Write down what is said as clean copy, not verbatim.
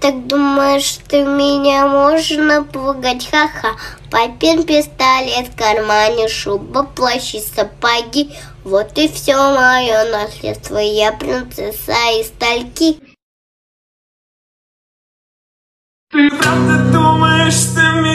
так думаешь, ты меня можно пугать? Ха-ха. Папин пистолет в кармане, шуба, плащ и сапоги. Вот и все мое наследство, я принцесса из стальки. Ты правда думаешь, что